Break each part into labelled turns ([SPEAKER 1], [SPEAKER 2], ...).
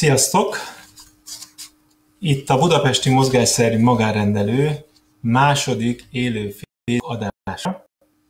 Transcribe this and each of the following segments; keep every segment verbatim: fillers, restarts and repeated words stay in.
[SPEAKER 1] Sziasztok! Itt a Budapesti Mozgásszervi Magánrendelő második élő adása.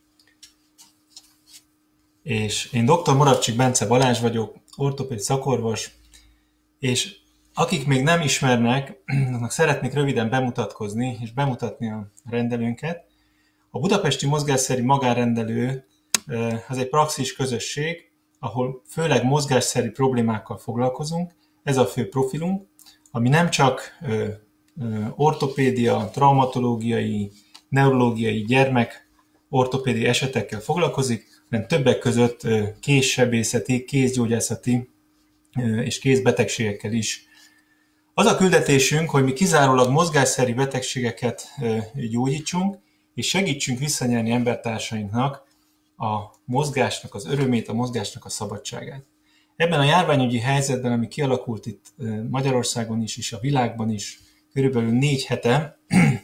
[SPEAKER 1] És én doktor Moravcsik Bence Balázs vagyok, ortopéd szakorvos, és akik még nem ismernek, annak szeretnék röviden bemutatkozni és bemutatni a rendelőnket. A Budapesti Mozgásszervi Magánrendelő az egy praxis közösség, ahol főleg mozgásszervi problémákkal foglalkozunk. Ez a fő profilunk, ami nem csak ö, ö, ortopédia, traumatológiai, neurológiai, gyermek ortopédiai esetekkel foglalkozik, hanem többek között ö, kézsebészeti, kézgyógyászati ö, és kézbetegségekkel is. Az a küldetésünk, hogy mi kizárólag mozgásszervi betegségeket ö, gyógyítsunk, és segítsünk visszanyerni embertársainknak a mozgásnak az örömét, a mozgásnak a szabadságát. Ebben a járványügyi helyzetben, ami kialakult itt Magyarországon is, és a világban is körülbelül négy hete,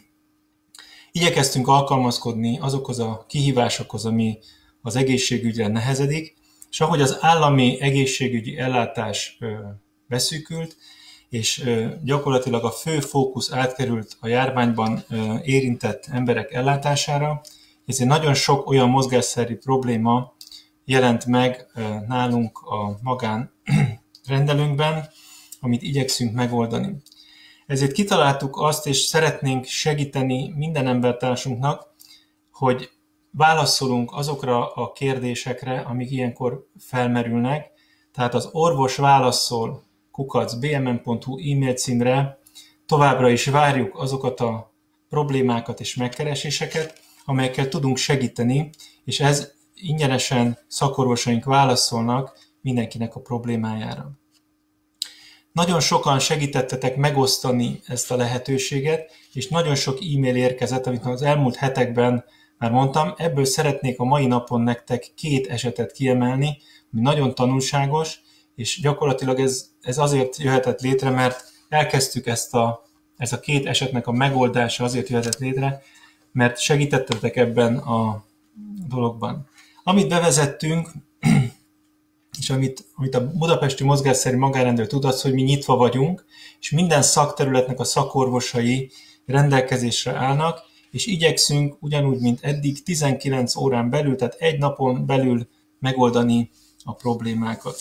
[SPEAKER 1] igyekeztünk alkalmazkodni azokhoz a kihívásokhoz, ami az egészségügyre nehezedik, és ahogy az állami egészségügyi ellátás beszűkült, és gyakorlatilag a fő fókusz átkerült a járványban érintett emberek ellátására, ezért nagyon sok olyan mozgásszervi probléma jelent meg nálunk a magánrendelőnkben, amit igyekszünk megoldani. Ezért kitaláltuk azt, és szeretnénk segíteni minden embertársunknak, hogy válaszolunk azokra a kérdésekre, amik ilyenkor felmerülnek. Tehát az orvos válaszol kukac b m n pont h u e-mail címre továbbra is várjuk azokat a problémákat és megkereséseket, amelyekkel tudunk segíteni, és ez ingyenesen szakorvosaink válaszolnak mindenkinek a problémájára. Nagyon sokan segítettetek megosztani ezt a lehetőséget, és nagyon sok e-mail érkezett, amit az elmúlt hetekben már mondtam. Ebből szeretnék a mai napon nektek két esetet kiemelni, ami nagyon tanulságos, és gyakorlatilag ez, ez azért jöhetett létre, mert elkezdtük ezt a, ez a két esetnek a megoldása azért jöhetett létre, mert segítettetek ebben a dologban. Amit bevezettünk, és amit, amit a Budapesti Mozgásszervi Magánrendelő tud, az, hogy mi nyitva vagyunk, és minden szakterületnek a szakorvosai rendelkezésre állnak, és igyekszünk ugyanúgy, mint eddig, tizenkilenc órán belül, tehát egy napon belül megoldani a problémákat.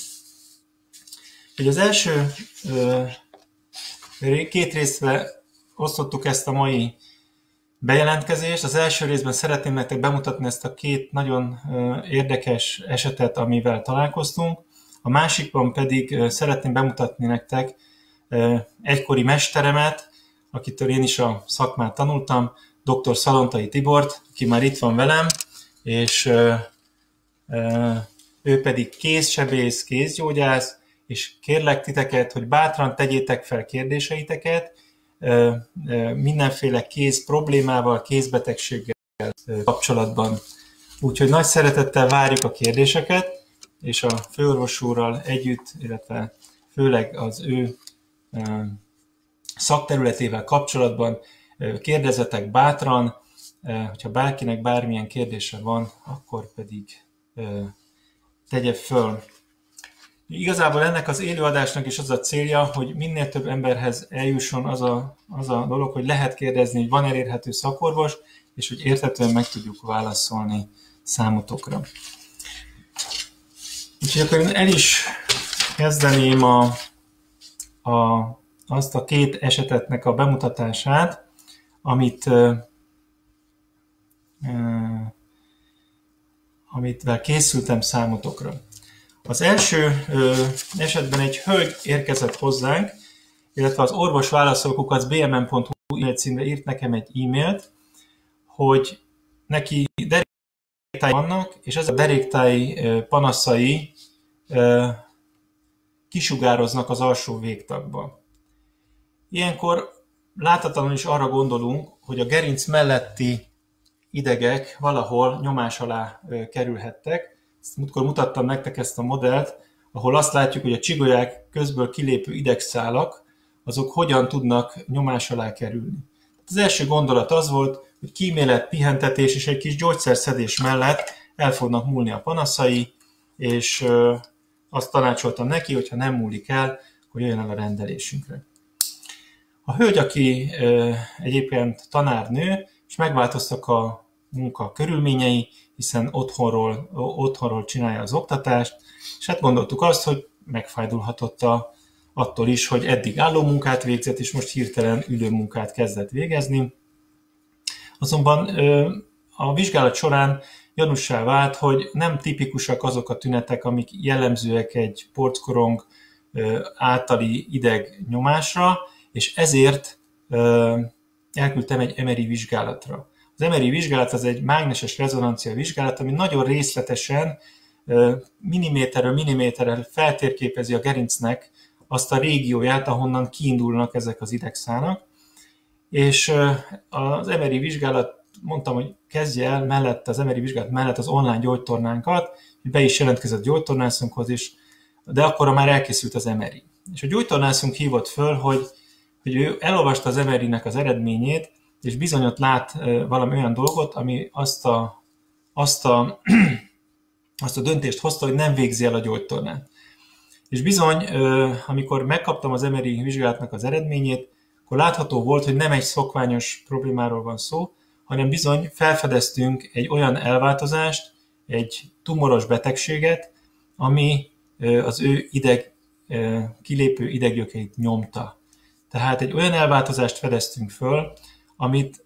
[SPEAKER 1] Ugye az első két részre osztottuk ezt a mai bejelentkezést. Az első részben szeretném nektek bemutatni ezt a két nagyon érdekes esetet, amivel találkoztunk. A másikban pedig szeretném bemutatni nektek egykori mesteremet, akitől én is a szakmát tanultam, doktor Szalontai Tibort, aki már itt van velem, és ő pedig kézsebész, kézgyógyász, és kérlek titeket, hogy bátran tegyétek fel kérdéseiteket, mindenféle kéz problémával, kézbetegséggel kapcsolatban. Úgyhogy nagy szeretettel várjuk a kérdéseket, és a főorvos úrral együtt, illetve főleg az ő szakterületével kapcsolatban kérdezzetek bátran, hogyha bárkinek bármilyen kérdése van, akkor pedig tegye föl. Igazából ennek az élőadásnak is az a célja, hogy minél több emberhez eljusson az a, az a dolog, hogy lehet kérdezni, hogy van elérhető szakorvos, és hogy érthetően meg tudjuk válaszolni számotokra. Úgyhogy akkor én el is kezdeném a, a, azt a két esetetnek a bemutatását, amit, uh, uh, amitvel készültem számotokra. Az első ö, esetben egy hölgy érkezett hozzánk, illetve az orvos válaszol kukac b m n pont h u e-mail címre írt nekem egy e-mailt, hogy neki deréktáj vannak, és ez a deréktáj panaszai ö, kisugároznak az alsó végtagba. Ilyenkor láthatatlanul is arra gondolunk, hogy a gerinc melletti idegek valahol nyomás alá ö, kerülhettek. Múltkor mutattam nektek ezt a modellt, ahol azt látjuk, hogy a csigolyák közből kilépő idegszálak, azok hogyan tudnak nyomás alá kerülni. Az első gondolat az volt, hogy kímélet, pihentetés és egy kis gyógyszerszedés mellett el fognak múlni a panaszai, és azt tanácsoltam neki, hogy ha nem múlik el, akkor jöjjön el a rendelésünkre. A hölgy, aki egyébként tanárnő, és megváltoztak a munka körülményei, hiszen otthonról, otthonról csinálja az oktatást, és hát gondoltuk azt, hogy megfájdulhatott a, attól is, hogy eddig álló munkát végzett, és most hirtelen ülő munkát kezdett végezni. Azonban a vizsgálat során gyanússá vált, hogy nem tipikusak azok a tünetek, amik jellemzőek egy porckorong általi idegnyomásra, és ezért elküldtem egy em er i vizsgálatra. Az em er i vizsgálat az egy mágneses rezonancia vizsgálat, ami nagyon részletesen, milliméterről milliméterrel feltérképezi a gerincnek azt a régióját, ahonnan kiindulnak ezek az idegszálak. És az em er i vizsgálat, mondtam, hogy kezdje el mellett, az em er i vizsgálat mellett az online gyógytornánkat, be is jelentkezett gyógytornászunkhoz is, de akkor már elkészült az em er i. És a gyógytornászunk hívott föl, hogy, hogy ő elolvasta az em er i-nek az eredményét, és bizony ott lát valami olyan dolgot, ami azt a, azt a, azt a döntést hozta, hogy nem végzi el a gyógytornát. És bizony, amikor megkaptam az em er i vizsgálatnak az eredményét, akkor látható volt, hogy nem egy szokványos problémáról van szó, hanem bizony felfedeztünk egy olyan elváltozást, egy tumoros betegséget, ami az ő ideg, kilépő ideggyökeit nyomta. Tehát egy olyan elváltozást fedeztünk föl, amit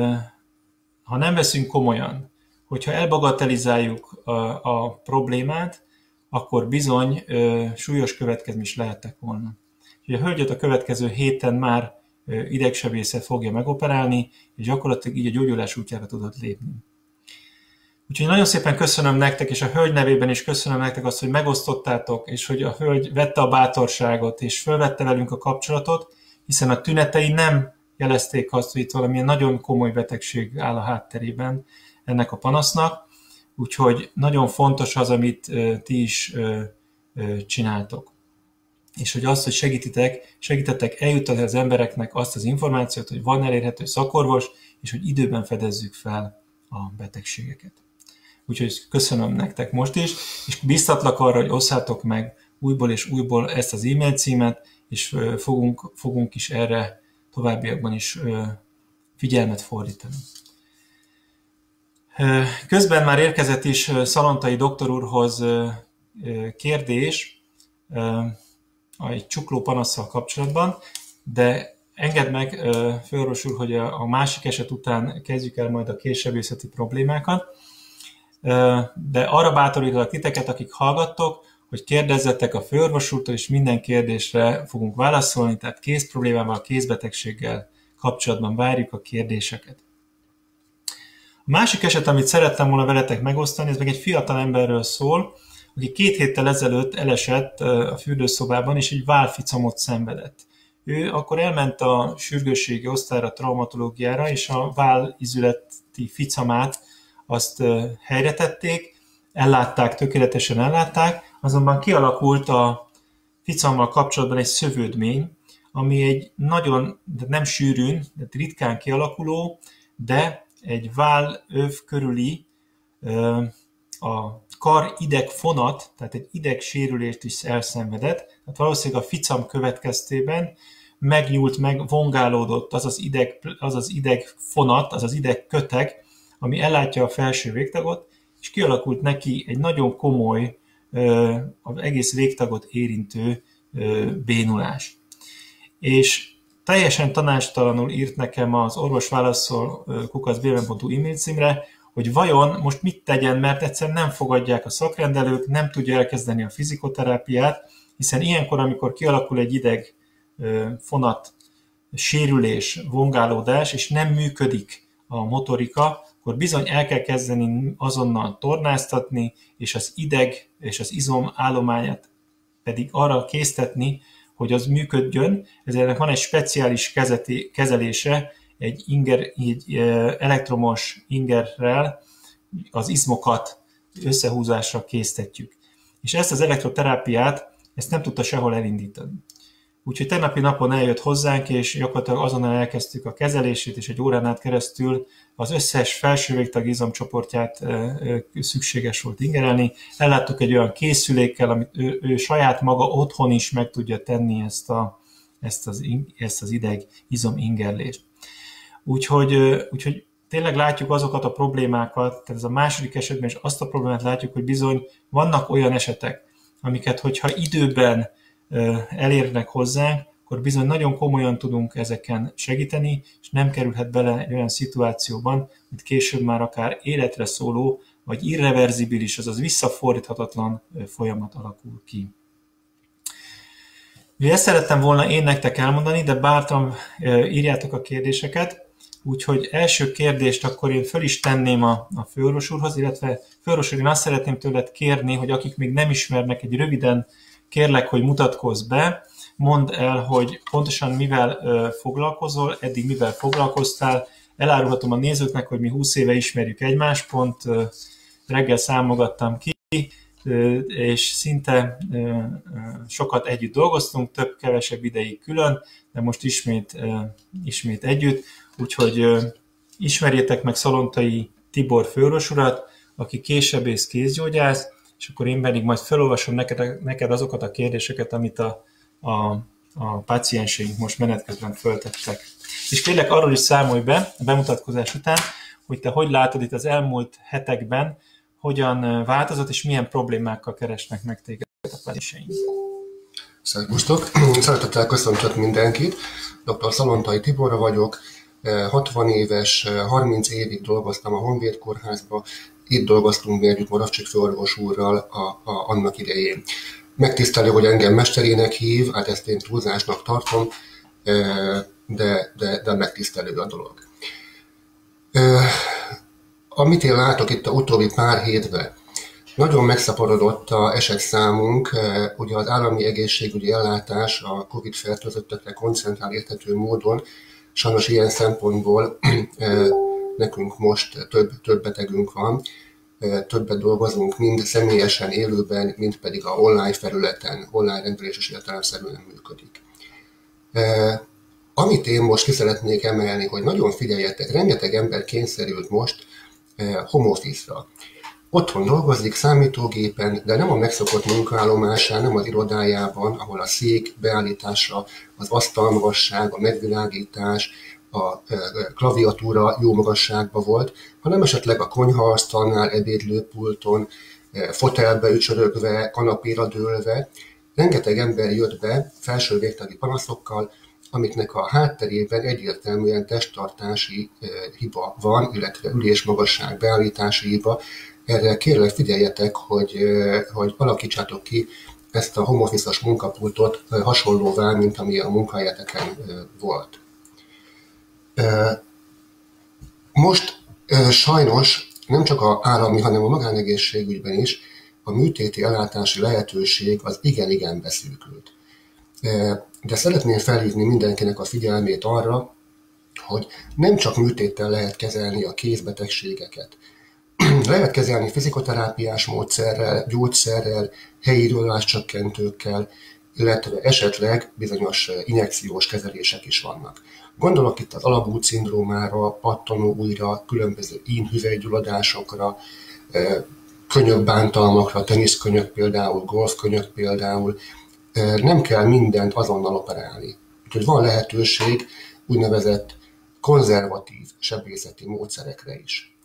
[SPEAKER 1] ha nem veszünk komolyan, hogyha elbagatelizáljuk a, a problémát, akkor bizony súlyos következmény is lehettek volna. A hölgyet a következő héten már idegsebészet fogja megoperálni, és gyakorlatilag így a gyógyulás útjára tudott lépni. Úgyhogy nagyon szépen köszönöm nektek, és a hölgy nevében is köszönöm nektek azt, hogy megosztottátok, és hogy a hölgy vette a bátorságot, és fölvette velünk a kapcsolatot, hiszen a tünetei nem jelezték azt, hogy itt valamilyen nagyon komoly betegség áll a hátterében ennek a panasznak, úgyhogy nagyon fontos az, amit ti is csináltok. És hogy azt, hogy segítitek, segítettek eljuttatni az embereknek azt az információt, hogy van elérhető szakorvos, és hogy időben fedezzük fel a betegségeket. Úgyhogy köszönöm nektek most is, és biztatlak arra, hogy osszátok meg újból és újból ezt az e-mail címet, és fogunk, fogunk is erre továbbiakban is figyelmet fordítani. Közben már érkezett is Szalontai doktor úrhoz kérdés egy csukló panasszal kapcsolatban, de engedd meg, főorvos úr, hogy a másik eset után kezdjük el majd a késsebészeti problémákat, de arra bátorítalak titeket, akik hallgattok, hogy kérdezzetek a főorvos úrtól, és minden kérdésre fogunk válaszolni, tehát kéz problémával, kézbetegséggel kapcsolatban várjuk a kérdéseket. A másik eset, amit szerettem volna veletek megosztani, ez meg egy fiatal emberről szól, aki két héttel ezelőtt elesett a fürdőszobában, és egy válficamot szenvedett. Ő akkor elment a sürgősségi osztályra, traumatológiára, és a vállizületi ficamát azt helyre tették, ellátták, tökéletesen ellátták, azonban kialakult a ficammal kapcsolatban egy szövődmény, ami egy nagyon, de nem sűrűn, de ritkán kialakuló, de egy vállöv körüli a kar idegfonat, tehát egy idegsérülést is elszenvedett, tehát valószínűleg a ficam következtében megnyúlt, meg vongálódott az az, ideg, az az idegfonat, az az idegköteg, ami ellátja a felső végtagot, és kialakult neki egy nagyon komoly, az egész végtagot érintő bénulás. És teljesen tanácstalanul írt nekem az orvosválaszol kukac bé em en pont hu e-mail címre, hogy vajon most mit tegyen, mert egyszerűen nem fogadják a szakrendelők, nem tudja elkezdeni a fizikoterápiát, hiszen ilyenkor, amikor kialakul egy ideg fonat, sérülés, vongálódás, és nem működik a motorika, akkor bizony el kell kezdeni azonnal tornáztatni, és az ideg és az izom állományát pedig arra késztetni, hogy az működjön. Ezért van egy speciális kezeti, kezelése, egy, inger, egy elektromos ingerrel az izmokat összehúzásra késztetjük. És ezt az elektroterápiát ezt nem tudta sehol elindítani. Úgyhogy tegnapi napon eljött hozzánk, és gyakorlatilag azonnal elkezdtük a kezelését, és egy órán át keresztül az összes felső végtag izomcsoportját szükséges volt ingerelni. Elláttuk egy olyan készülékkel, amit ő, ő saját maga otthon is meg tudja tenni ezt, a, ezt, az, ezt az ideg izom ingerlést. Úgyhogy, úgyhogy tényleg látjuk azokat a problémákat, tehát ez a második esetben is azt a problémát látjuk, hogy bizony vannak olyan esetek, amiket, hogyha időben elérnek hozzánk, akkor bizony nagyon komolyan tudunk ezeken segíteni, és nem kerülhet bele egy olyan szituációban, mint később már akár életre szóló, vagy irreverzibilis, azaz visszafordíthatatlan folyamat alakul ki. Ugye ezt szerettem volna én nektek elmondani, de bátran írjátok a kérdéseket, úgyhogy első kérdést akkor én föl is tenném a, a főorvos úrhoz, illetve főorvos úr, én azt szeretném tőled kérni, hogy akik még nem ismernek, egy röviden kérlek, hogy mutatkozz be, mondd el, hogy pontosan mivel foglalkozol, eddig mivel foglalkoztál. Elárulhatom a nézőknek, hogy mi húsz éve ismerjük egymást, pont reggel számogattam ki, és szinte sokat együtt dolgoztunk, több-kevesebb ideig külön, de most ismét, ismét együtt. Úgyhogy ismerjétek meg Szalontai Tibor főorvos urat, aki késsebész kézgyógyász, és akkor én pedig majd felolvasom neked, neked azokat a kérdéseket, amit a, a, a pácienseink most menet közben föltettek. És kérlek arról is számolj be a bemutatkozás után, hogy te hogy látod itt az elmúlt hetekben, hogyan változott, és milyen problémákkal keresnek meg téged a pácienseink.
[SPEAKER 2] Szervusztok! Szeretettel köszöntök mindenkit. doktor Szalontai Tibor vagyok, hatvan éves, harminc évig dolgoztam a Honvéd Kórházba, itt dolgoztunk mi együtt Moravcsik főorvos úrral a, a, annak idején. Megtisztelő, hogy engem mesterének hív, hát ezt én túlzásnak tartom, de, de, de megtisztelő a dolog. Amit én látok itt a utóbbi pár hétben, nagyon megszaporodott az esetszámunk, ugye az állami egészségügyi ellátás a Covid-fertőzöttekre koncentrál érthető módon, sajnos ilyen szempontból nekünk most több, több betegünk van, többet dolgozunk, mind személyesen élőben, mind pedig a online felületen, online rendelés is értelemszerűen működik. Amit én most ki szeretnék emelni, hogy nagyon figyeljetek, rengeteg ember kényszerült most home office-ra. Otthon dolgozik számítógépen, de nem a megszokott munkaállomásán, nem az irodájában, ahol a szék beállítása, az asztalmagasság, a megvilágítás, a klaviatúra jó magasságban volt, hanem esetleg a konyhaasztalnál, ebédlőpulton, fotelbe ücsörögve, kanapéra dőlve. Rengeteg ember jött be felső végtagi panaszokkal, amiknek a hátterében egyértelműen testtartási hiba van, illetve ülésmagasság beállítási hiba. Erre kérlek figyeljetek, hogy, hogy alakítsátok ki ezt a home office-os munkapultot hasonlóvá, mint ami a munkahelyeteken volt. Most sajnos nem csak az állami, hanem a magánegészségügyben is a műtéti ellátási lehetőség az igen-igen beszűkült. De szeretném felhívni mindenkinek a figyelmét arra, hogy nem csak műtéttel lehet kezelni a kézbetegségeket. Lehet kezelni fizikoterápiás módszerrel, gyógyszerrel, helyi csökkentőkkel, illetve esetleg bizonyos injekciós kezelések is vannak. Gondolok itt az alagút-szindrómára, pattanóújra, különböző ínhüvelygyulladásokra, könyökbántalmakra, teniszkönyök például, golfkönyök például. Nem kell mindent azonnal operálni. Úgyhogy van lehetőség úgynevezett konzervatív sebészeti módszerekre is.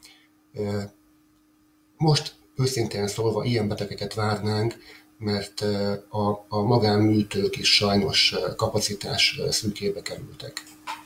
[SPEAKER 2] Most őszintén szólva ilyen betegeket várnánk, mert a, a magánműtők is sajnos kapacitás szűkébe kerültek.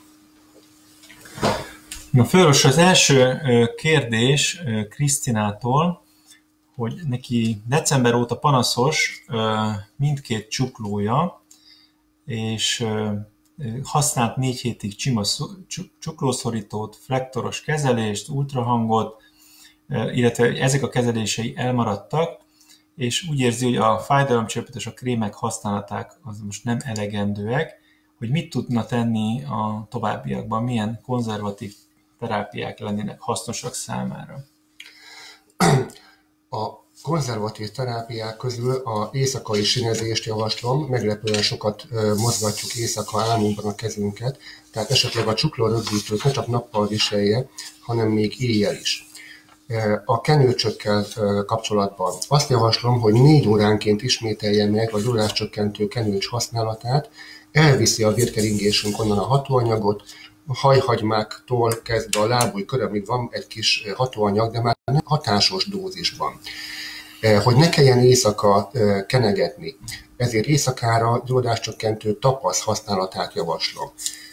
[SPEAKER 1] Na főorvos, az első kérdés Krisztinától, hogy neki december óta panaszos mindkét csuklója, és használt négy hétig csima csuklószorítót, flektoros kezelést, ultrahangot, illetve ezek a kezelései elmaradtak, és úgy érzi, hogy a fájdalomcsillapító és a krémek használaták az most nem elegendőek, hogy mit tudna tenni a továbbiakban, milyen konzervatív terápiák lennének hasznosak számára.
[SPEAKER 2] A konzervatív terápiák közül az éjszakai sinezést javaslom, meglepően sokat mozgatjuk éjszaka álmunkban a kezünket, tehát esetleg a csuklórögzítőt ne csak nappal viselje, hanem még éjjel is. A kenőcsökkel kapcsolatban azt javaslom, hogy négy óránként ismételje meg a gyulladáscsökkentő kenőcs használatát, elviszi a vérkeringésünk onnan a hatóanyagot, a hajhagymáktól kezdve a lábúj körömig van egy kis hatóanyag, de már nem hatásos dózisban. Hogy ne kelljen éjszaka kenegetni, ezért éjszakára gyulladáscsökkentő tapasz használatát javaslom.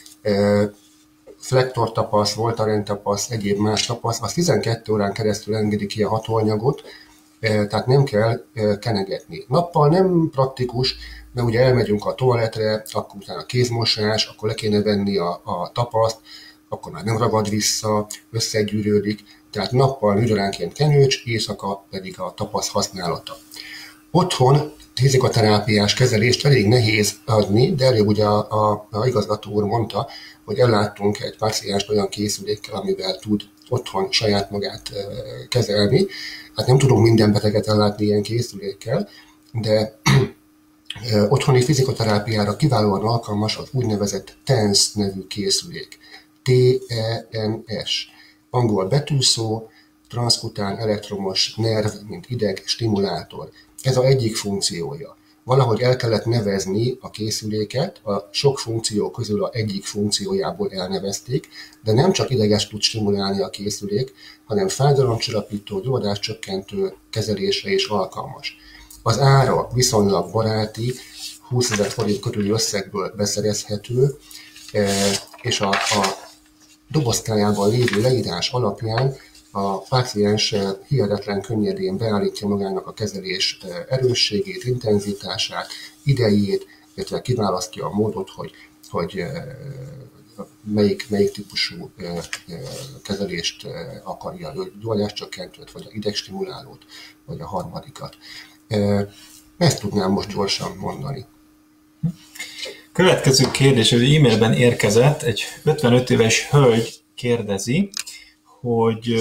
[SPEAKER 2] Flektor tapasz, Voltaren tapasz, egyéb más tapasz, az tizenkét órán keresztül engedi ki a hatóanyagot, tehát nem kell kenegetni. Nappal nem praktikus, mert ugye elmegyünk a toaletre, akkor utána kézmosás, akkor le kéne venni a, a tapaszt, akkor már nem ragad vissza, összegyűrődik, tehát nappal négy óránként kenőcs, éjszaka pedig a tapasz használata. Otthon fizikoterápiás kezelést elég nehéz adni, de előbb ugye a, a, a igazgató úr mondta, hogy elláttunk egy pácienst olyan készülékkel, amivel tud otthon saját magát e, kezelni. Hát nem tudunk minden beteget ellátni ilyen készülékkel, de e, otthoni fizikoterápiára kiválóan alkalmas az úgynevezett té e en es nevű készülék. té e en es. Angol betűszó, transzkután elektromos nerv, mint ideg, stimulátor. Ez az egyik funkciója. Valahogy el kellett nevezni a készüléket, a sok funkció közül a egyik funkciójából elnevezték, de nem csak ideges tud stimulálni a készülék, hanem fájdalomcsillapító, gyulladáscsökkentő kezelésre is alkalmas. Az ára viszonylag baráti, húszezer forint körüli összegből beszerezhető, és a, a dobozkájában lévő leírás alapján a páciens hihetetlen könnyedén beállítja magának a kezelés erősségét, intenzitását, idejét, illetve kiválasztja a módot, hogy, hogy melyik, melyik típusú kezelést akarja, a gyulladáscsökkentőt, vagy a idegstimulálót, vagy a harmadikat. Ezt tudnám most gyorsan mondani.
[SPEAKER 1] Következő kérdés, hogy e-mailben érkezett, egy ötvenöt éves hölgy kérdezi, hogy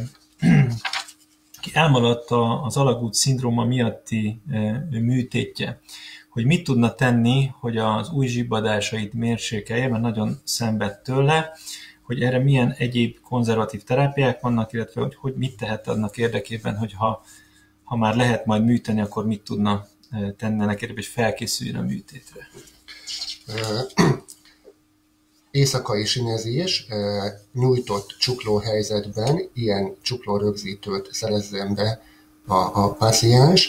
[SPEAKER 1] elmaradt az alagút-szindróma miatti műtétje, hogy mit tudna tenni, hogy az új zsibbadásait mérsékelje, mert nagyon szenved tőle, hogy erre milyen egyéb konzervatív terápiák vannak, illetve hogy, hogy mit tehet annak érdekében, hogy ha, ha már lehet majd műteni, akkor mit tudna tenni ennek érdekében, hogy felkészüljön a műtétre.
[SPEAKER 2] Éjszakai sinezés, nyújtott csuklóhelyzetben ilyen csuklórögzítőt szerezzen be a, a páciens,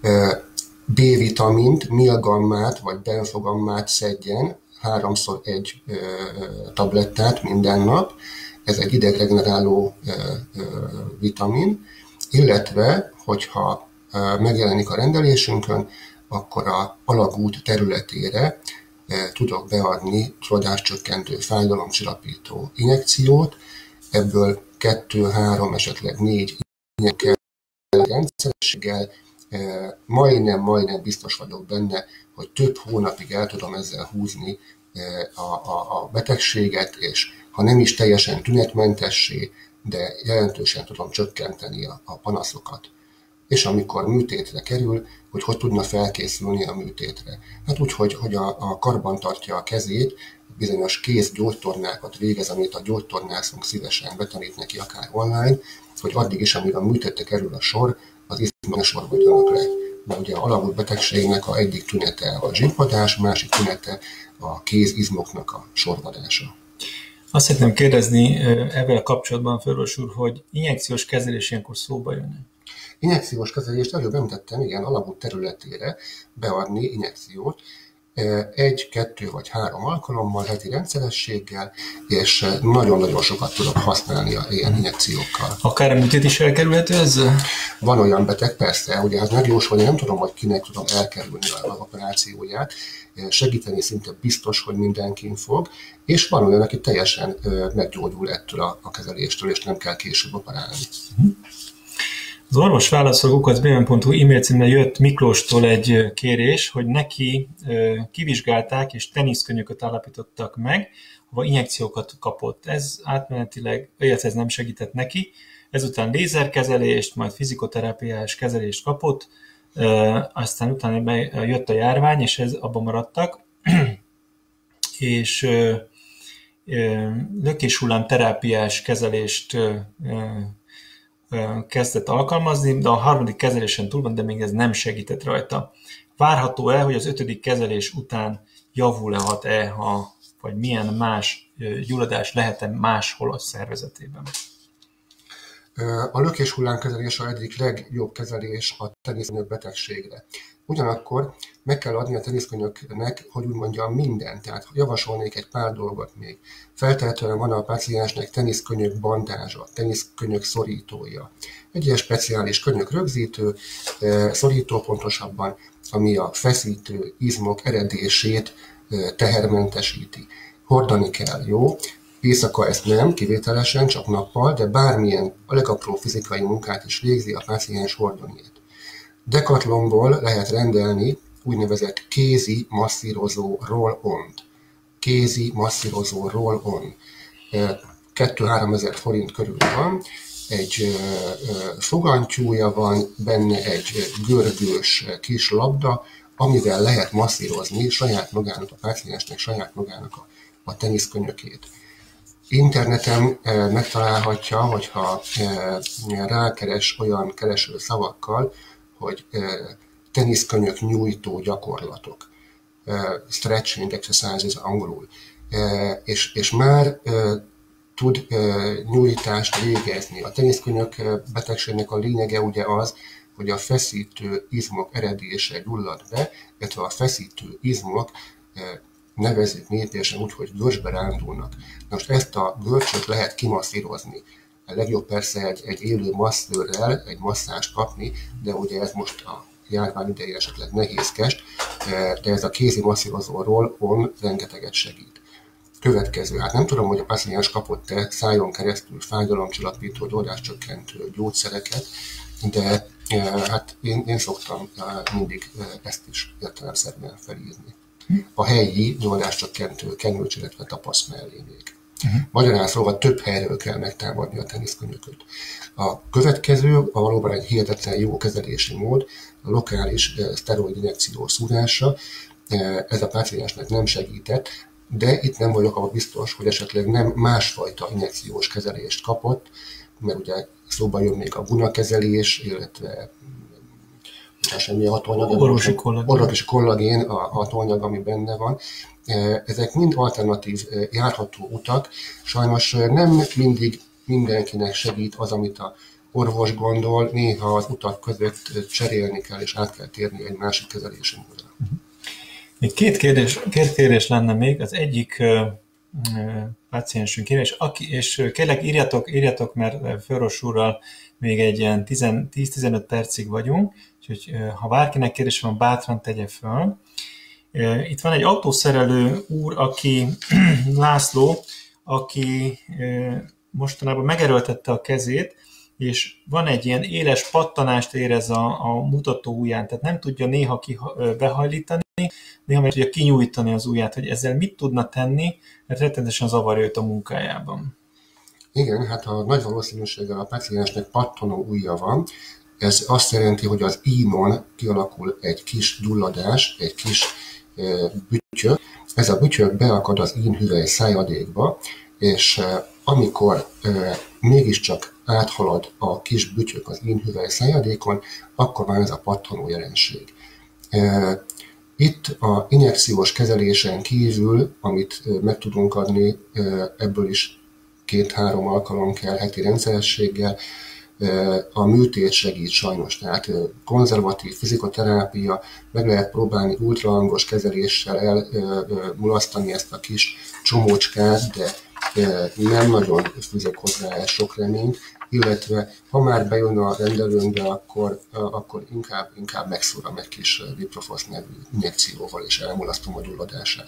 [SPEAKER 2] B-vitamint, milgammát vagy benfogammát szedjen, háromszor egy tablettát minden nap, ez egy idegregeneráló vitamin, illetve, hogyha megjelenik a rendelésünkön, akkor a alagút területére tudok beadni gyulladáscsökkentő, fájdalomcsillapító injekciót, ebből kettő, három, esetleg négy injekciót rendszerességgel. Majdnem, majdnem biztos vagyok benne, hogy több hónapig el tudom ezzel húzni a, a, a betegséget, és ha nem is teljesen tünetmentessé, de jelentősen tudom csökkenteni a, a panaszokat. És amikor műtétre kerül, hogy hogy tudna felkészülni a műtétre. Hát úgy, hogy, hogy a, a karban tartja a kezét, bizonyos kézgyógytornákat végez, amit a gyógytornászunk szívesen betanít neki akár online, hogy addig is, amíg a műtétre kerül a sor, az izmok ne sorvadjanak le. Mert ugye a alagút betegségnek a egyik tünete a zsibbadás, másik tünete a kézizmoknak a sorvadása.
[SPEAKER 1] Azt szeretném kérdezni ezzel kapcsolatban, Főorvos úr, hogy injekciós kezelés ilyenkor szóba jön.
[SPEAKER 2] Injekciós kezelést előbb említettem, igen, alagút területére beadni injekciót egy, kettő vagy három alkalommal, heti rendszerességgel, és nagyon-nagyon sokat tudok használni a ilyen injekciókkal.
[SPEAKER 1] Akár a műtét is elkerülhető ezzel?
[SPEAKER 2] Van olyan beteg, persze, ugye hát megjósolni nem tudom, hogy kinek tudom elkerülni az operációját, segíteni szinte biztos, hogy mindenkin fog, és van olyan, aki teljesen meggyógyul ettől a, a kezeléstől, és nem kell később operálni.
[SPEAKER 1] Az orvos válaszol kukac bé em pont hu e-mail címre jött Miklóstól egy kérés, hogy neki kivizsgálták és teniszkönyököt állapítottak meg, ahol injekciókat kapott. Ez átmenetileg, illetve ez nem segített neki, ezután lézerkezelést, majd fizikoterápiás kezelést kapott, aztán utána jött a járvány, és ez abban maradtak, és lökéshullám terápiás kezelést kezdett alkalmazni, de a harmadik kezelésen túl van, de még ez nem segített rajta. Várható-e, hogy az ötödik kezelés után javul-e, ha, vagy milyen más gyulladás lehet-e máshol a szervezetében?
[SPEAKER 2] A lökéshullámkezelés a egyik legjobb kezelés a teniszkönyök betegségre. Ugyanakkor meg kell adni a teniszkönyöknek, hogy úgy mondjam, mindent. Tehát javasolnék egy pár dolgot még. Feltehetően van a páciensnek teniszkönyök bandázsa, teniszkönyök szorítója. Egy ilyen speciális könyök rögzítő, szorító pontosabban, ami a feszítő izmok eredését tehermentesíti. Hordani kell, jó? Éjszaka ezt nem, kivételesen, csak nappal, de bármilyen a legapró fizikai munkát is végzi a páciens hordoniét. Decathlonból lehet rendelni úgynevezett kézi masszírozó roll-on-t. Kézi masszírozó roll-on. kettő-három ezer forint körül van, egy fogantyúja van, benne egy görgős kis labda, amivel lehet masszírozni saját magának, a páciensnek saját magának a, a teniszkönyökét. Interneten megtalálhatja, hogyha rákeres olyan kereső szavakkal, hogy teniszkönyök nyújtó gyakorlatok, stretching exercises angolul, és, és már tud nyújtást végezni. A teniszkönyök betegségnek a lényege ugye az, hogy a feszítő izmok eredése gyullad be, illetve a feszítő izmok nevezzük népiesen úgy, hogy görcsbe rándulnak. Most ezt a görcsöt lehet kimasszírozni. A legjobb persze egy, egy élő masszőrrel egy masszást kapni, de ugye ez most a járvány idején esetleg nehézkes, de ez a kézi masszírozóról on rengeteget segít. Következő, hát nem tudom, hogy a páciens kapott-e szájon keresztül fájdalomcsillapító, gyógyáscsökkentő gyógyszereket, de hát én, én szoktam mindig ezt is értelemszerűen felírni. A helyi gyógyáscsökkentő kenőcs, illetve tapasz mellé még. Uh-huh. Magyarán szóval több helyről kell megtámadni a teniszkönyököt. A következő, a valóban egy hihetetlen jó kezelési mód, a lokális szteroid injekció szúrása. Ez a páciensnek nem segített, de itt nem vagyok abban biztos, hogy esetleg nem másfajta injekciós kezelést kapott, mert ugye szóba jön még a gunakezelés, illetve semmilyen hatóanyag,
[SPEAKER 1] orvosi kollagén.
[SPEAKER 2] orvosi kollagén a hatóanyag, ami benne van. Ezek mind alternatív járható utak. Sajnos nem mindig mindenkinek segít az, amit a orvos gondol, néha az utak között cserélni kell, és át kell térni egy másik kezelési módra.
[SPEAKER 1] Még két kérdés, két kérdés lenne még. Az egyik uh, páciensünk kér, és, aki, és kérlek írjatok, írjatok, mert Főros úrral még egy ilyen tíz-tizenöt percig vagyunk, úgyhogy ha bárkinek kérdés van, bátran tegye föl. Itt van egy autószerelő úr, aki László, aki mostanában megerőltette a kezét, és van egy ilyen éles pattanást érez a, a mutató ujján, tehát nem tudja néha ki, behajlítani, néha meg tudja kinyújtani az ujját, hogy ezzel mit tudna tenni, mert rettenetesen zavarja őt a munkájában.
[SPEAKER 2] Igen, hát a nagy valószínűséggel a páciensnek pattanó ujja van. Ez azt jelenti, hogy az ímon kialakul egy kis gyulladás, egy kis e, bütyök. Ez a bütyök beakad az ínhüvely szájadékba, és e, amikor e, mégiscsak áthalad a kis bütyök az ínhüvely szájadékon, akkor már ez a pattanó jelenség. E, Itt a injekciós kezelésen kívül, amit meg tudunk adni, ebből is két-három alkalom kell heti rendszerességgel, a műtét segít sajnos, tehát konzervatív fizikoterápia, meg lehet próbálni ultrahangos kezeléssel elmulasztani ezt a kis csomócskát, de nem nagyon fűzök hozzá ez sok reményt, illetve ha már bejön a rendelőnkbe, akkor, akkor inkább, inkább megszúrom egy kis Viprofosz nevű injekcióval, és elmulasztom a gyulladását.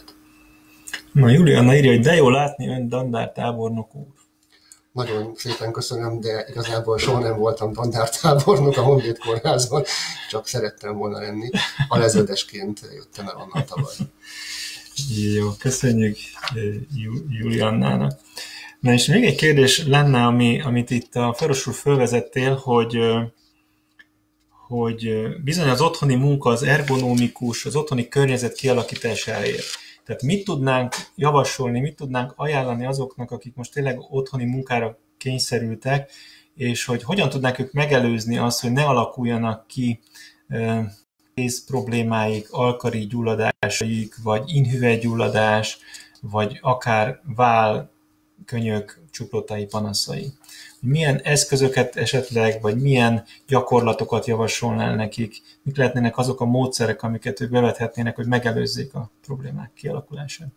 [SPEAKER 1] Na, Julianna írja, hogy de jó látni ön dandártábornok úr.
[SPEAKER 2] Nagyon szépen köszönöm, de igazából soha nem voltam dandártábornok a Honvéd Kórházban, csak szerettem volna lenni. Alezredesként jöttem el onnan tavaly.
[SPEAKER 1] Jó, köszönjük Juliannának. Na és még egy kérdés lenne, ami, amit itt a Feros úr fölvezettél, hogy, hogy bizony az otthoni munka, az ergonomikus, az otthoni környezet kialakításáért. Tehát mit tudnánk javasolni, mit tudnánk ajánlani azoknak, akik most tényleg otthoni munkára kényszerültek, és hogy hogyan tudnák ők megelőzni azt, hogy ne alakuljanak ki kéz problémáik, alkari gyulladásaik, vagy inhüvelygyulladás, vagy akár váll, könyök, csuklótáji panaszai. Milyen eszközöket esetleg, vagy milyen gyakorlatokat javasolnál nekik, mik lehetnének azok a módszerek, amiket ők bevethetnének, hogy megelőzzék a problémák kialakulását?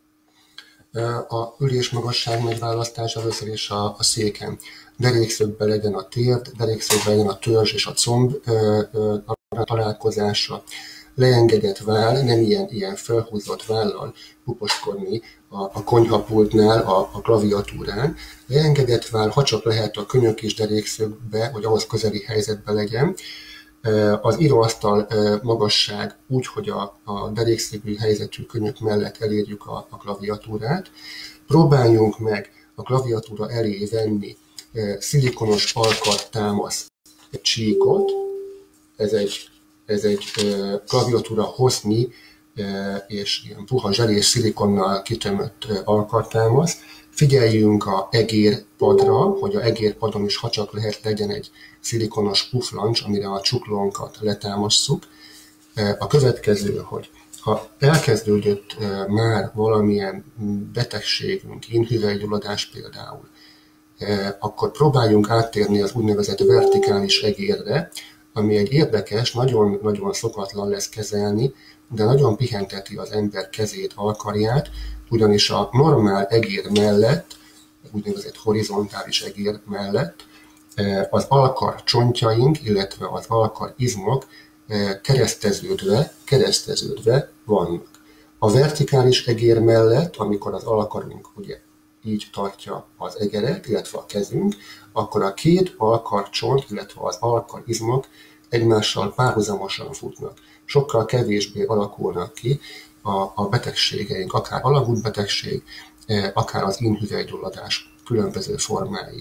[SPEAKER 2] A ülés magasság megválasztás először is a, a széken. Derékszögben legyen a térd, derékszögben legyen a törzs és a comb ö, ö, a találkozása. Leengedett váll, nem ilyen, ilyen felhúzott vállal puposkodni a, a konyhapultnál, a, a klaviatúrán. Leengedett váll, ha csak lehet a könyök és derékszögbe, hogy ahhoz közeli helyzetben legyen. Az íróasztal magasság úgy, hogy a, a derékszögű helyzetű könyök mellett elérjük a, a klaviatúrát. Próbáljunk meg a klaviatúra elé venni szilikonos alkattámasz csíkot. Ez egy, ez egy klaviatúra hossznyi és ilyen puha zselés szilikonnal kitömött alkattámasz. Figyeljünk a egérpadra, hogy a egérpadon is, ha csak lehet, legyen egy szilikonos puflancs, amire a csuklónkat letámasszuk. A következő, hogy ha elkezdődött már valamilyen betegségünk, inhüvelygyulladás például, akkor próbáljunk áttérni az úgynevezett vertikális egérre, ami egy érdekes, nagyon-nagyon szokatlan lesz kezelni, de nagyon pihenteti az ember kezét, alkarját, ugyanis a normál egér mellett, úgynevezett horizontális egér mellett az alkar csontjaink, illetve az alkar izmok kereszteződve, kereszteződve vannak. A vertikális egér mellett, amikor az alkarunk ugye így tartja az egeret, illetve a kezünk, akkor a két alkarcsont, illetve az alkarizmok egymással párhuzamosan futnak. Sokkal kevésbé alakulnak ki a, a betegségeink, akár alagútbetegség, akár az inhüvelygyulladás különböző formái.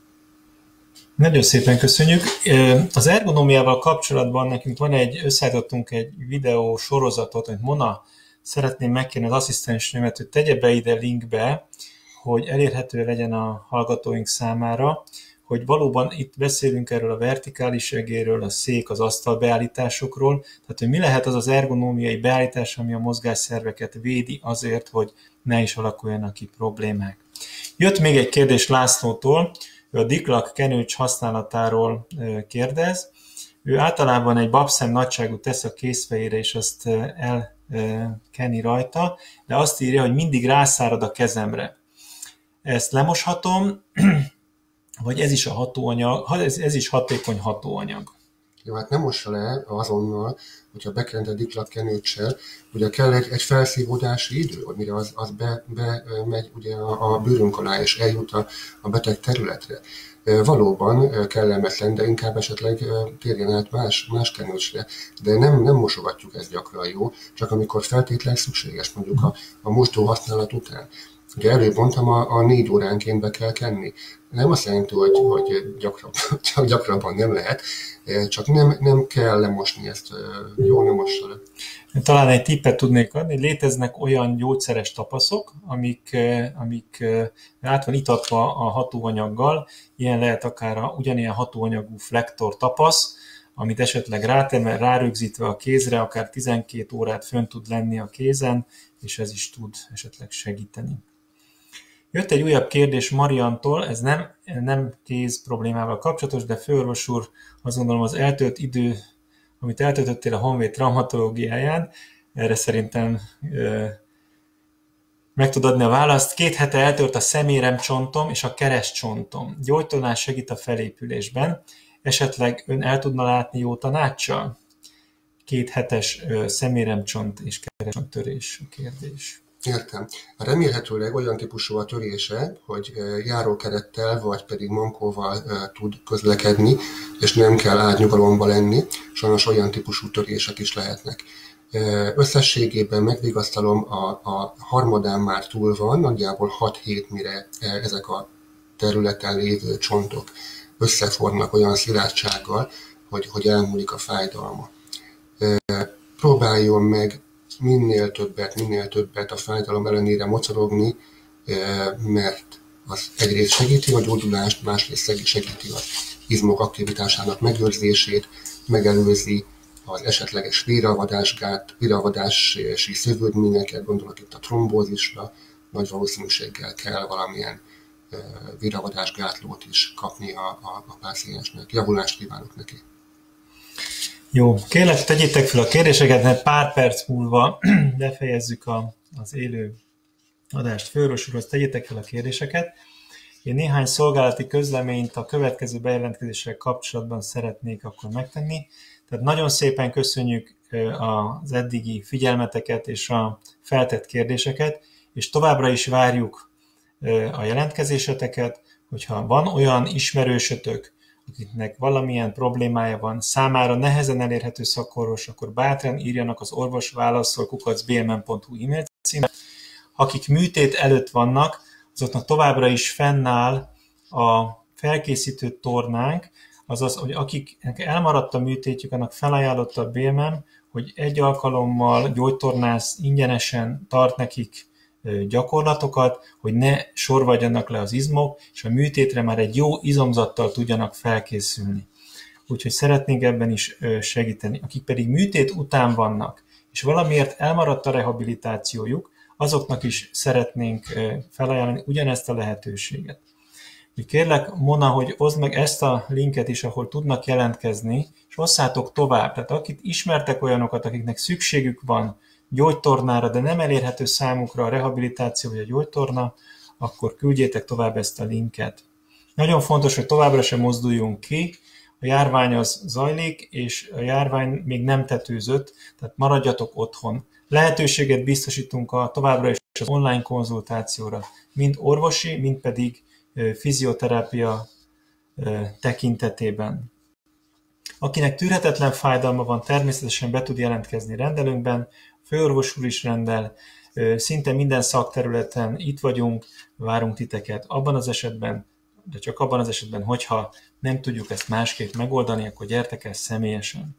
[SPEAKER 1] Nagyon szépen köszönjük. Az ergonómiával kapcsolatban nekünk van egy, összeállítottunk egy videó sorozatot, amit Mona szeretném megkérni az asszisztensnőmet, hogy tegye be ide linkbe, hogy elérhető legyen a hallgatóink számára, hogy valóban itt beszélünk erről a vertikális egérről, a szék, az asztal beállításokról, tehát hogy mi lehet az az ergonómiai beállítás, ami a mozgásszerveket védi azért, hogy ne is alakuljanak ki problémák. Jött még egy kérdés Lászlótól, ő a diklak kenőcs használatáról kérdez. Ő általában egy babszem nagyságú tesz a kézfejére, és azt elkeni rajta, de azt írja, hogy mindig rászárad a kezemre. Ezt lemoshatom, vagy ez is a hatóanyag, ez, ez is hatékony hatóanyag.
[SPEAKER 2] Jó, hát nem mossa le azonnal, hogyha bekented diklakkenőccsel, ugye kell egy, egy felszívódási idő, hogy mire az, az be, be megy ugye a, a bőrünk alá, és eljut a, a beteg területre. Valóban kellemetlen, de inkább esetleg térjen át más, más kenőcsre, de nem, nem mosogatjuk ezt gyakran, jó, csak amikor feltétlenül szükséges, mondjuk a, a mosdó használat után. Ugye előbb mondtam, a, a négy óránként be kell kenni. Nem azt jelenti, hogy, hogy gyakrabban, gyakrabban nem lehet, csak nem, nem kell lemosni ezt, jól nem mossa le.
[SPEAKER 1] Talán egy tippet tudnék adni, léteznek olyan gyógyszeres tapaszok, amik, amik át van itatva a hatóanyaggal, ilyen lehet akár a, ugyanilyen hatóanyagú flektor tapasz, amit esetleg rátemel, rárögzítve a kézre, akár tizenkét órát fönn tud lenni a kézen, és ez is tud esetleg segíteni. Jött egy újabb kérdés Mariantól, ez nem, nem kéz problémával kapcsolatos, de főorvos úr, azt gondolom az eltölt idő, amit eltöltöttél a Honvéd traumatológiáján, erre szerintem ö, meg tud adni a választ. Két hete eltört a szeméremcsontom és a keresztcsontom. Gyógytornás segít a felépülésben. Esetleg ön el tudna látni jó tanácssal? Két hetes ö, szeméremcsont és keresztcsonttörés a kérdés.
[SPEAKER 2] Értem. Remélhetőleg olyan típusú a törése, hogy járókerettel vagy pedig mankóval tud közlekedni, és nem kell ágynyugalomba lenni. Sajnos olyan típusú törések is lehetnek. Összességében megvigasztalom, a, a harmadán már túl van, nagyjából hat hét mire ezek a területen lévő csontok összefornak olyan szilárdsággal, hogy, hogy elmúlik a fájdalma. Próbáljon meg minél többet, minél többet a fájdalom ellenére mocorogni, mert az egyrészt segíti a gyógyulást, másrészt segíti az izmok aktivitásának megőrzését, megelőzi az esetleges véralvadásgát, véralvadási szövődményeket, gondolok itt a trombózisra, nagy valószínűséggel kell valamilyen véralvadásgátlót is kapni a, a, a páciensnek. Javulást kívánok neki!
[SPEAKER 1] Jó, kérlek, tegyétek fel a kérdéseket, mert pár perc múlva befejezzük a, az élő adást. Főorvos úrhoz tegyétek fel a kérdéseket. Én néhány szolgálati közleményt a következő bejelentkezéssel kapcsolatban szeretnék akkor megtenni. Tehát nagyon szépen köszönjük az eddigi figyelmeteket és a feltett kérdéseket, és továbbra is várjuk a jelentkezéseteket, hogyha van olyan ismerősötök, akiknek valamilyen problémája van, számára nehezen elérhető szakorvos, akkor bátran írjanak az orvosválaszol kukac bé em en pont hu e-mail címre. Akik műtét előtt vannak, azoknak továbbra is fennáll a felkészítő tornánk, azaz, hogy akiknek elmaradt a műtétjük, annak felajánlotta a bé em en, hogy egy alkalommal gyógytornász ingyenesen tart nekik gyakorlatokat, hogy ne sorvadjanak le az izmok, és a műtétre már egy jó izomzattal tudjanak felkészülni. Úgyhogy szeretnénk ebben is segíteni. Akik pedig műtét után vannak, és valamiért elmaradt a rehabilitációjuk, azoknak is szeretnénk felajánlani ugyanezt a lehetőséget. Úgy kérlek, Mona, hogy oszd meg ezt a linket is, ahol tudnak jelentkezni, és osszátok tovább. Tehát akit ismertek olyanokat, akiknek szükségük van gyógytornára, de nem elérhető számukra a rehabilitáció vagy a gyógytorna, akkor küldjétek tovább ezt a linket. Nagyon fontos, hogy továbbra sem mozduljunk ki, a járvány az zajlik, és a járvány még nem tetőzött, tehát maradjatok otthon. Lehetőséget biztosítunk a továbbra is az online konzultációra, mind orvosi, mind pedig fizioterápia tekintetében. Akinek tűrhetetlen fájdalma van, természetesen be tud jelentkezni rendelőnkben, főorvos úr is rendel, szinte minden szakterületen itt vagyunk, várunk titeket. Abban az esetben, de csak abban az esetben, hogyha nem tudjuk ezt másképp megoldani, akkor gyertek el személyesen.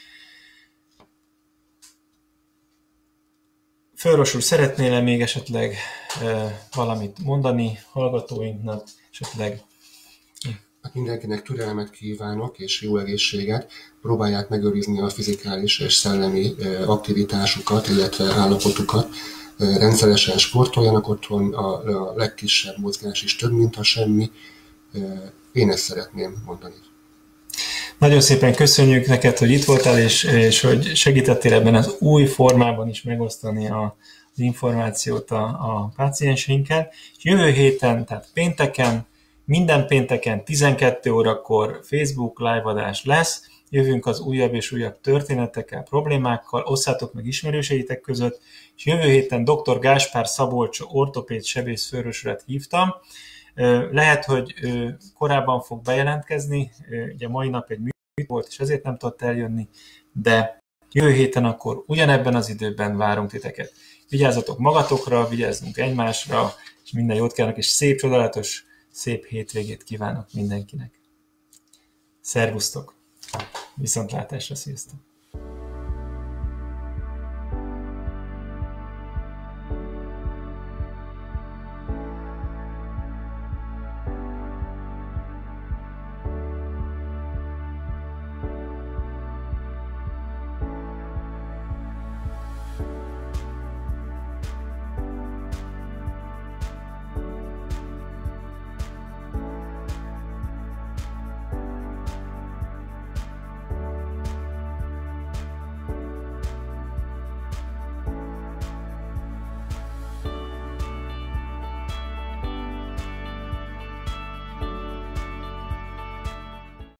[SPEAKER 1] Főorvos úr, szeretnél-e még esetleg valamit mondani hallgatóinknak, esetleg?
[SPEAKER 2] Mindenkinek türelmet kívánok és jó egészséget, próbálják megőrizni a fizikális és szellemi aktivitásukat, illetve állapotukat. Rendszeresen sportoljanak otthon, a legkisebb mozgás is több, mint a semmi. Én ezt szeretném mondani.
[SPEAKER 1] Nagyon szépen köszönjük neked, hogy itt voltál, és, és hogy segítettél ebben az új formában is megosztani a, az információt a, a pácienseinkkel. És jövő héten, tehát pénteken, minden pénteken tizenkét órakor Facebook live-adás lesz, jövünk az újabb és újabb történetekkel, problémákkal, osszátok meg ismerőseitek között, és jövő héten dr. Gáspár Szabolcsó ortopéd sebész főorvosurat hívtam. Lehet, hogy korábban fog bejelentkezni, ugye mai nap egy műsor volt, és ezért nem tudott eljönni, de jövő héten akkor ugyanebben az időben várunk titeket. Vigyázzatok magatokra, vigyázzunk egymásra, és minden jót kívánok, és szép, csodálatos, szép hétvégét kívánok mindenkinek. Szervusztok! Viszontlátásra, sziasztok!